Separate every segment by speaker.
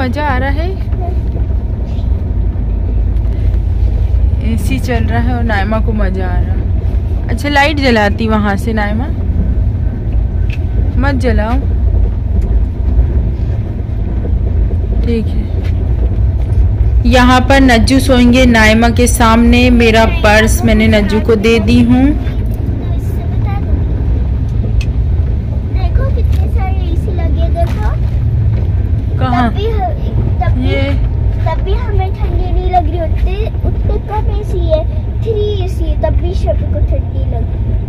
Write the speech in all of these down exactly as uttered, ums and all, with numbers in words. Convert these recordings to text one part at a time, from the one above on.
Speaker 1: मज़ा आ रहा है। एसी चल रहा है और नायमा को मज़ा आ रहा है। अच्छा लाइट जलाती वहाँ से नायमा, मत जलाओ, ठीक है। यहाँ पर नज्जू सोएंगे नायमा के सामने। मेरा पर्स मैंने नज्जू को दे दी हूँ।
Speaker 2: देखो कितने सारे एसी लगे, देखो
Speaker 1: कहाँ? ये
Speaker 2: तब भी हमें ठंडी नहीं लग रही, उतने उतने कम एसी है, थ्री एसी है, तब भी सभी को ठंडी लग रही है।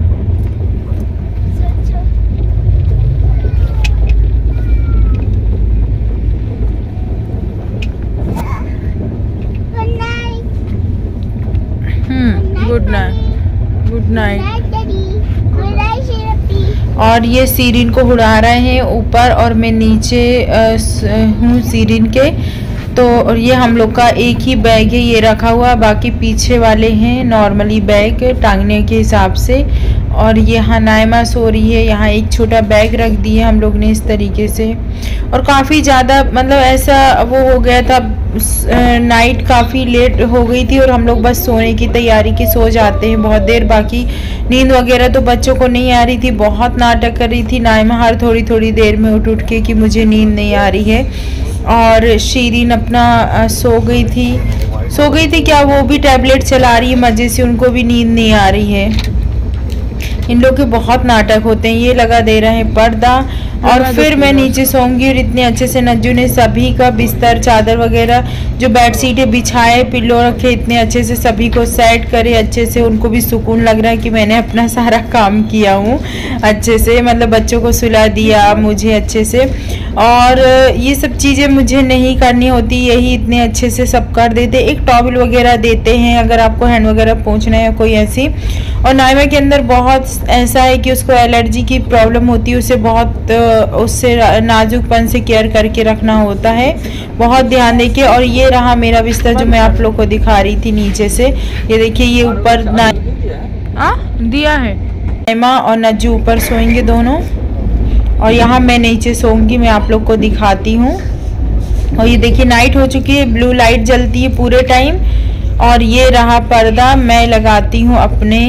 Speaker 1: Good night, good night. और ये सीरीन को उड़ा रहे हैं ऊपर और मैं नीचे हूँ सीरीन के। तो और ये हम लोग का एक ही बैग है ये रखा हुआ, बाकी पीछे वाले हैं नॉर्मली बैग टांगने के हिसाब से। और यहाँ नायमा सो रही है, यहाँ एक छोटा बैग रख दिया हम लोग ने इस तरीके से। और काफ़ी ज़्यादा मतलब ऐसा वो हो गया था, नाइट काफ़ी लेट हो गई थी और हम लोग बस सोने की तैयारी की, सो जाते हैं बहुत देर। बाकी नींद वगैरह तो बच्चों को नहीं आ रही थी, बहुत नाटक कर रही थी नायमा हर थोड़ी थोड़ी देर में उठ उठ के कि मुझे नींद नहीं आ रही है। और शीरीन अपना सो गई थी, सो गई थी क्या, वो भी टैबलेट चला रही है मज़े से, उनको भी नींद नहीं आ रही है। इन लोग के बहुत नाटक होते हैं। ये लगा दे रहे हैं पर्दा और फिर मैं नीचे सोऊंगी। और इतने अच्छे से नज्जू ने सभी का बिस्तर चादर वगैरह जो बेडशीटें बिछाए, पिल्लो रखे, इतने अच्छे से सभी को सेट करे अच्छे से। उनको भी सुकून लग रहा है कि मैंने अपना सारा काम किया हूँ अच्छे से, मतलब बच्चों को सुला दिया मुझे अच्छे से। और ये सब चीज़ें मुझे नहीं करनी होती, यही इतने अच्छे से सब कर देते। एक टॉवल वगैरह देते हैं अगर आपको हैंड वगैरह पोंछना है कोई ऐसी। और नायमा के अंदर बहुत ऐसा है कि उसको एलर्जी की प्रॉब्लम होती है, उसे बहुत उससे नाजुकपन से केयर करके रखना होता है, बहुत ध्यान देके। और ये रहा मेरा बिस्तर जो मैं आप लोग को दिखा रही थी नीचे से। ये देखिए ये ऊपर ना आ, दिया है। नायमा और नज्जू ऊपर सोएंगे दोनों और यहाँ मैं नीचे सोऊंगी, मैं आप लोग को दिखाती हूँ। और ये देखिए नाइट हो चुकी है, ब्लू लाइट जलती है पूरे टाइम। और ये रहा पर्दा, मैं लगाती हूँ अपने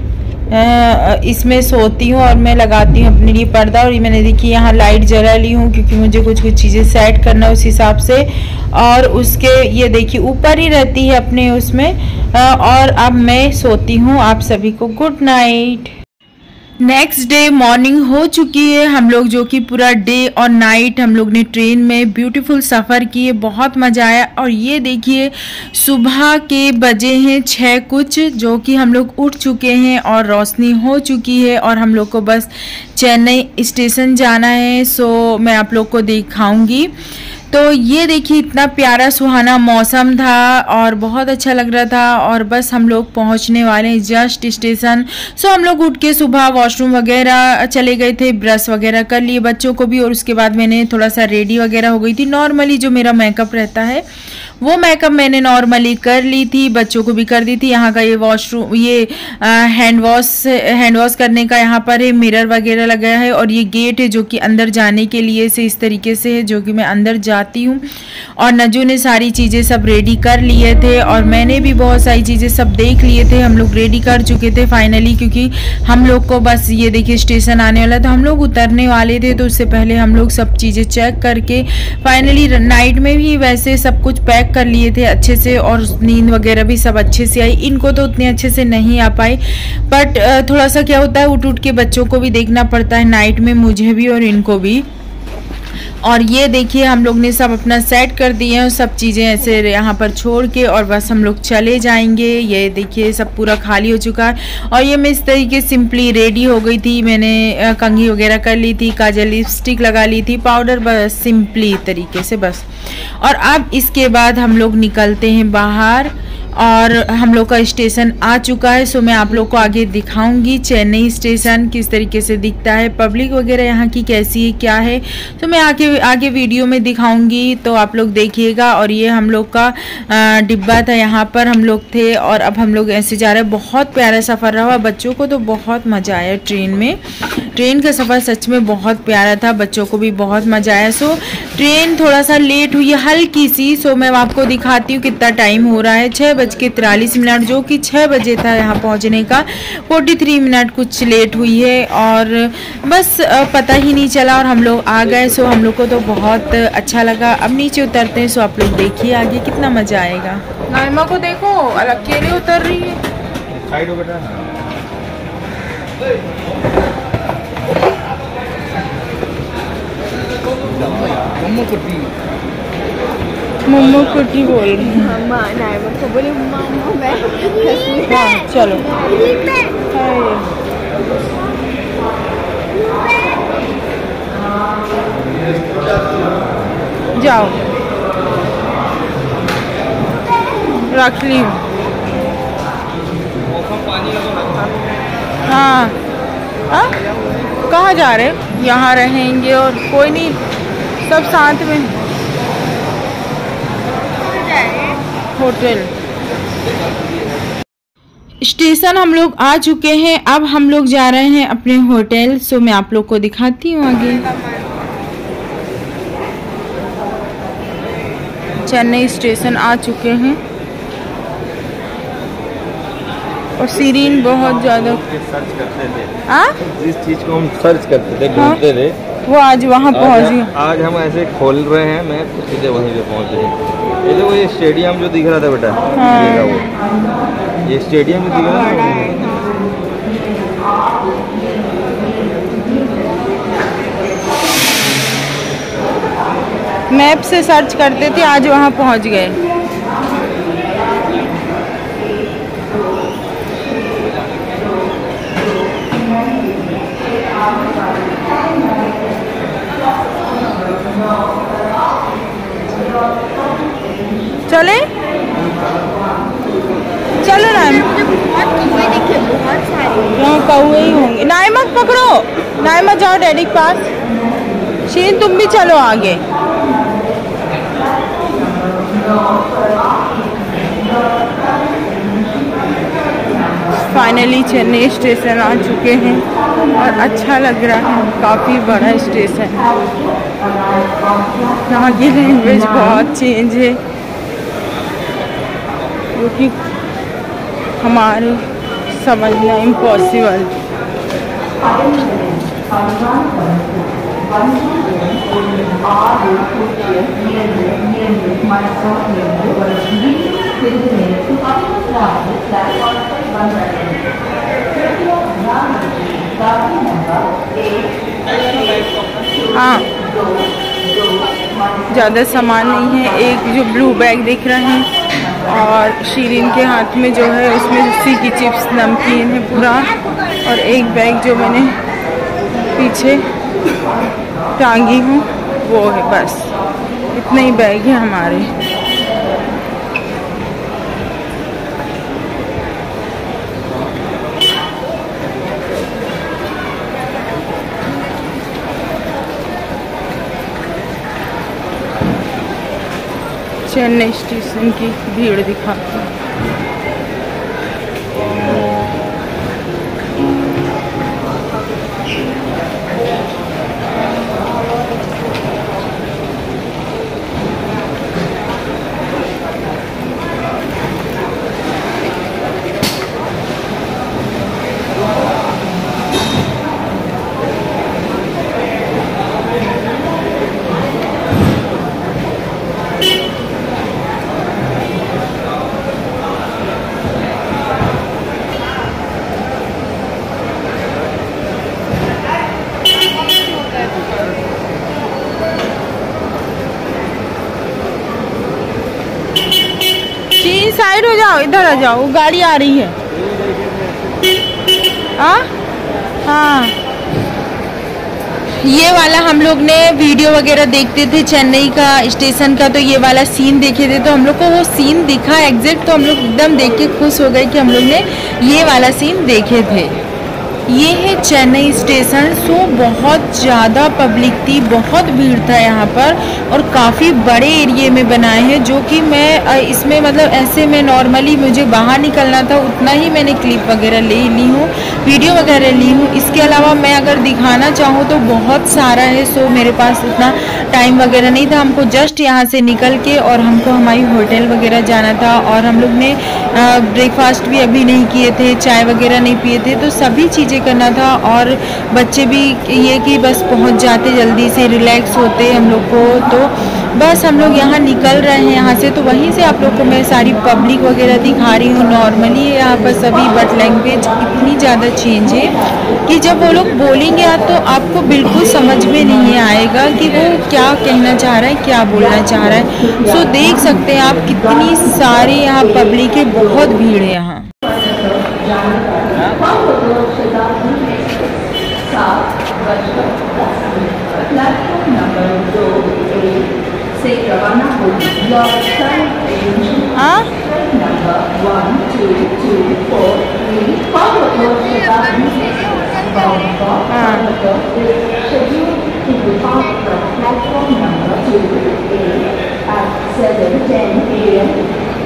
Speaker 1: इसमें सोती हूँ और मैं लगाती हूँ अपने लिए पर्दा। और ये मैंने देखी यहाँ लाइट जला ली हूँ क्योंकि मुझे कुछ कुछ चीज़ें सेट करना है उस हिसाब से। और उसके ये देखिए ऊपर ही रहती है अपने उसमें। और अब मैं सोती हूँ। आप सभी को good night. Next day morning हो चुकी है, हम लोग जो कि पूरा डे और नाइट हम लोग ने ट्रेन में ब्यूटीफुल सफ़र किए, बहुत मज़ा आया। और ये देखिए सुबह के बजे हैं छः कुछ, जो कि हम लोग उठ चुके हैं और रोशनी हो चुकी है और हम लोग को बस चेन्नई स्टेशन जाना है। सो मैं आप लोग को दिखाऊंगी। तो ये देखिए इतना प्यारा सुहाना मौसम था और बहुत अच्छा लग रहा था। और बस हम लोग पहुंचने वाले हैं जस्ट स्टेशन। सो हम लोग उठ के सुबह वॉशरूम वगैरह चले गए थे, ब्रश वगैरह कर लिए बच्चों को भी। और उसके बाद मैंने थोड़ा सा रेडी वगैरह हो गई थी, नॉर्मली जो मेरा मेकअप रहता है वो मेकअप मैंने नॉर्मली कर ली थी, बच्चों को भी कर दी थी। यहाँ का ये वॉशरूम, ये हैंड वॉश हैंड वॉश करने का यहाँ पर है, मिरर वगैरह लगा है। और ये गेट है जो कि अंदर जाने के लिए से इस तरीके से है, जो कि मैं अंदर जाती हूँ। और नज्जू ने सारी चीज़ें सब रेडी कर लिए थे और मैंने भी बहुत सारी चीज़ें सब देख लिए थे। हम लोग रेडी कर चुके थे फाइनली, क्योंकि हम लोग को बस ये देखिए स्टेशन आने वाला था, हम लोग उतरने वाले थे। तो उससे पहले हम लोग सब चीज़ें चेक करके फाइनली नाइट में भी वैसे सब कुछ पैक कर लिए थे अच्छे से। और नींद वगैरह भी सब अच्छे से आई, इनको तो उतने अच्छे से नहीं आ पाई, बट थोड़ा सा क्या होता है उठ उठ के बच्चों को भी देखना पड़ता है नाइट में, मुझे भी और इनको भी। और ये देखिए हम लोग ने सब अपना सेट कर दिए हैं, सब चीज़ें ऐसे यहाँ पर छोड़ के और बस हम लोग चले जाएंगे। ये देखिए सब पूरा खाली हो चुका है। और ये मैं इस तरीके सिंपली रेडी हो गई थी, मैंने कंघी वगैरह कर ली थी, काजल लिपस्टिक लगा ली थी, पाउडर बस सिंपली तरीके से बस। और अब इसके बाद हम लोग निकलते हैं बाहर और हम लोग का स्टेशन आ चुका है। सो मैं आप लोग को आगे दिखाऊंगी चेन्नई स्टेशन किस तरीके से दिखता है, पब्लिक वगैरह यहाँ की कैसी है क्या है, तो मैं आगे आगे वीडियो में दिखाऊंगी, तो आप लोग देखिएगा। और ये हम लोग का डिब्बा था, यहाँ पर हम लोग थे और अब हम लोग ऐसे जा रहे हैं। बहुत प्यारा सफ़र रहा, बच्चों को तो बहुत मज़ा आया ट्रेन में। ट्रेन का सफ़र सच में बहुत प्यारा था, बच्चों को भी बहुत मज़ा आया। सो ट्रेन थोड़ा सा लेट हुई है हल्की सी। सो मैं आपको दिखाती हूँ कितना टाइम हो रहा है, छः बज के तिरालीस मिनट, जो कि छः बजे था यहाँ पहुँचने का। फोर्टी थ्री मिनट कुछ लेट हुई है और बस पता ही नहीं चला और हम लोग आ गए। सो हम लोग को तो बहुत अच्छा लगा। अब नीचे उतरते हैं, सो आप लोग देखिए आगे कितना मज़ा आएगा। नाइमा को देखो अकेले उतर रही है। साइड हो बेटा। मम्मू कुट्टी मम्मू कुट्टी बोल रही है।
Speaker 2: मम्मा नाइमा को बोली मम्मा मैं।
Speaker 1: हाँ चलो जाओ, रख ली। हाँ हाँ कहाँ जा रहे? यहाँ रहेंगे और कोई नहीं, सब साथ में। होटल स्टेशन हम लोग आ चुके हैं, अब हम लोग जा रहे हैं अपने होटल। सो मैं आप लोग को दिखाती हूँ आगे। चेन्नई स्टेशन आ चुके हैं और सीरीन बहुत ज़्यादा
Speaker 3: सर्च करते थे।
Speaker 1: आ?
Speaker 3: जिस चीज़ को हम सर्च करते थे, ढूंढते थे,
Speaker 1: वो आज वहाँ पहुँच गए।
Speaker 3: आज हम ऐसे खोल रहे हैं, मैं सीधे वहीं पे पहुँच गए। ये देखो, ये स्टेडियम जो दिख रहा था बेटा,
Speaker 1: हाँ।
Speaker 3: ये वो ये स्टेडियम जो दिख रहा था,
Speaker 1: मैप से सर्च करते थे, आज वहाँ पहुँच गए। चले चलो ना,
Speaker 2: बहुत कौवे दिखे, बहुत सारे।
Speaker 1: यहाँ कौवे ही होंगे। नाइमा पकड़ो, नाइमा जाओ डैडी के पास। शीन तुम भी चलो आगे। फाइनली चेन्नई स्टेशन आ चुके हैं और अच्छा लग रहा है, काफ़ी बड़ा स्टेशन है। यहाँ की लैंग्वेज बहुत चेंज है क्योंकि हमारे समझना इम्पॉसिबल। हाँ ज़्यादा सामान नहीं है, एक जो ब्लू बैग दिख रहा है और शीरीन के हाथ में जो है उसमें सी की चिप्स नमकीन है पूरा, और एक बैग जो मैंने पीछे टांगी हूँ वो है। बस इतने ही बैग हैं हमारे। चेन्नई स्टेशन की भीड़ दिखाती हूँ। साइड हो जाओ, इधर आ जाओ, गाड़ी आ रही है। हाँ हाँ ये वाला हम लोग ने वीडियो वगैरह देखते थे चेन्नई का स्टेशन का, तो ये वाला सीन देखे थे, तो हम लोग को वो सीन दिखा एग्जैक्ट, तो हम लोग एकदम देख के खुश हो गए कि हम लोग ने ये वाला सीन देखे थे। ये है चेन्नई स्टेशन। सो बहुत ज़्यादा पब्लिक थी, बहुत भीड़ था यहाँ पर, और काफ़ी बड़े एरिए में बनाए हैं, जो कि मैं इसमें मतलब ऐसे में नॉर्मली मुझे बाहर निकलना था उतना ही मैंने क्लिप वगैरह ले ली हूँ, वीडियो वगैरह ली हूँ। इसके अलावा मैं अगर दिखाना चाहूँ तो बहुत सारा है। सो मेरे पास उतना टाइम वगैरह नहीं था, हमको जस्ट यहाँ से निकल के और हमको हमारी होटल वगैरह जाना था, और हम लोग ने ब्रेकफास्ट भी अभी नहीं किए थे, चाय वगैरह नहीं पिए थे, तो सभी चीज़ें करना था। और बच्चे भी ये कि बस पहुंच जाते जल्दी से, रिलैक्स होते हम लोग को। तो बस हम लोग यहाँ निकल रहे हैं यहाँ से, तो वहीं से आप लोग को मैं सारी पब्लिक वगैरह दिखा रही हूँ। नॉर्मली यहाँ पर सभी, बट लैंग्वेज इतनी ज़्यादा चेंज है कि जब वो लोग बोलेंगे तो आपको बिल्कुल समझ में नहीं आएगा कि वो क्या कहना चाह रहा है, क्या बोलना चाह रहा है। सो देख सकते हैं आप कितनी सारी यहाँ पब्लिक है, बहुत भीड़ है यहाँ।
Speaker 4: से रवाना होगी। Your train
Speaker 1: हाँ?
Speaker 4: number one two two four three Coimbatore Shatabdi Coimbatore is scheduled to depart from platform number two A at seven ten A M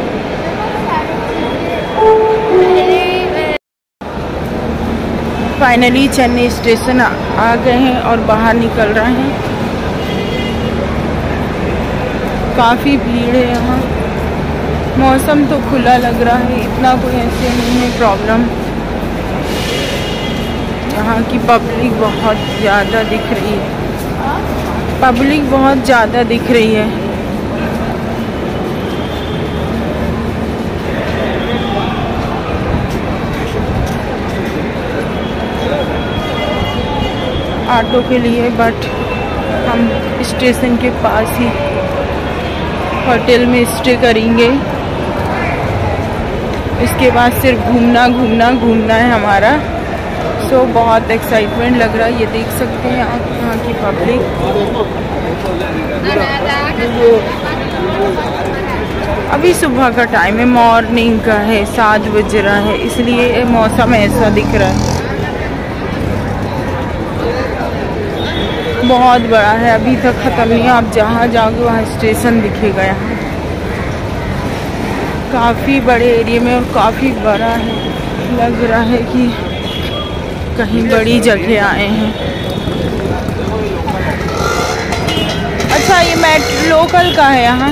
Speaker 1: finally Chennai station आ गए हैं और बाहर निकल रहे हैं। काफ़ी भीड़ है यहाँ, मौसम तो खुला लग रहा है, इतना कोई ऐसे नहीं है प्रॉब्लम। यहाँ की पब्लिक बहुत ज़्यादा दिख रही है, पब्लिक बहुत ज़्यादा दिख रही है। ऑटो के लिए, बट हम स्टेशन के पास ही होटल में स्टे करेंगे। इसके बाद सिर्फ घूमना घूमना घूमना है हमारा। सो बहुत एक्साइटमेंट लग रहा है, ये देख सकते हैं आप यहाँ की पब्लिक। अभी सुबह का टाइम है, मॉर्निंग का है, सात बज रहा है, इसलिए मौसम ऐसा दिख रहा है। बहुत बड़ा है, अभी तक ख़त्म नहीं है, आप जहाँ जाओगे वहाँ स्टेशन दिखेगा। यहाँ काफ़ी बड़े एरिया में और काफ़ी बड़ा है, लग रहा है कि कहीं बड़ी जगह आए हैं। अच्छा, ये मेट्रो लोकल का है, यहाँ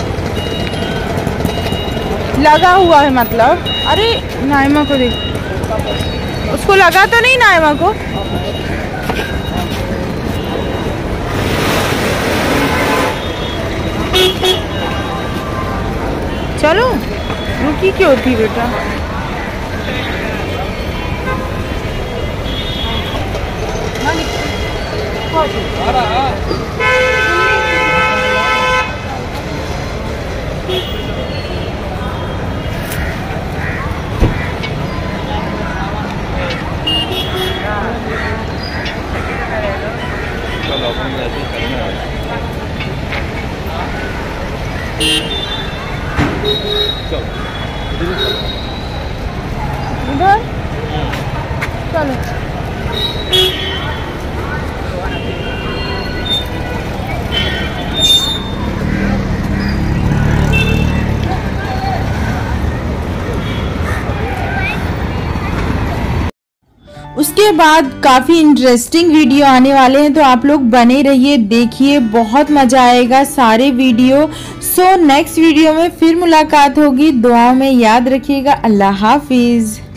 Speaker 1: लगा हुआ है मतलब। अरे नाइमा को देख, उसको लगा तो नहीं नाइमा को। चलो, रुकी क्यों थी बेटा? उधर चलो। उसके बाद काफ़ी इंटरेस्टिंग वीडियो आने वाले हैं, तो आप लोग बने रहिए, देखिए, बहुत मज़ा आएगा सारे वीडियो। सो नेक्स्ट वीडियो में फिर मुलाकात होगी, दुआओं में याद रखिएगा। अल्लाह हाफिज़।